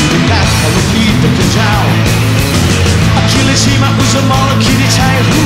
が顔に溶けちゃう呆れちまうぞもろ切りちゃえる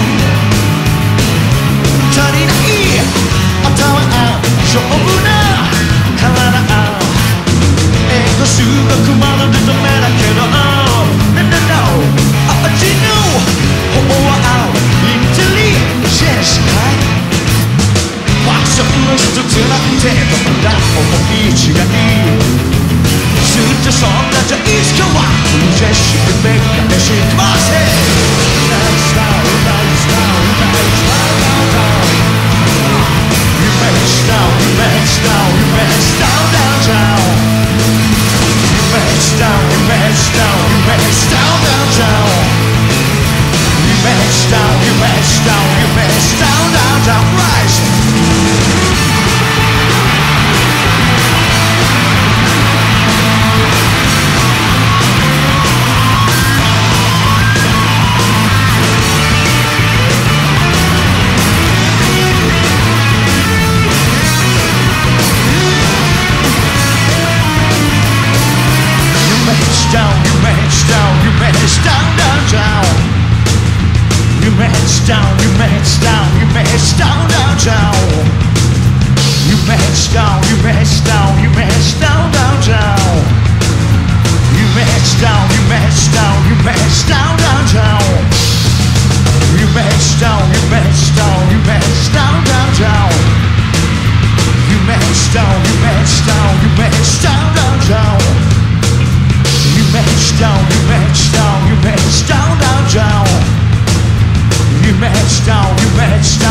足りない頭は丈夫な体数学まるでダメだけど No, no, no 味の方はIntelligence かいファクションの一つなんてどんな思い違いずっとそんなじゃいつかは無邪視でメガネしません Nice down, nice down, nice down, You mess down, you mess down, you mess down, down, down You mess down, you mess down, you mess down, down, down You mess down, you mess down, you mess down, down, down, rise Down, you match down, you match down, down, down. You match down, you match down, you match down, down, down. You match down, you match down, you match down, down, down. You match down, you match down, you match down, down, down. You match down, you match down, you match down, down, down. You match down, you match down, you match down, down, down. You match down, you match down, you match down, down, down. You match down, you match down.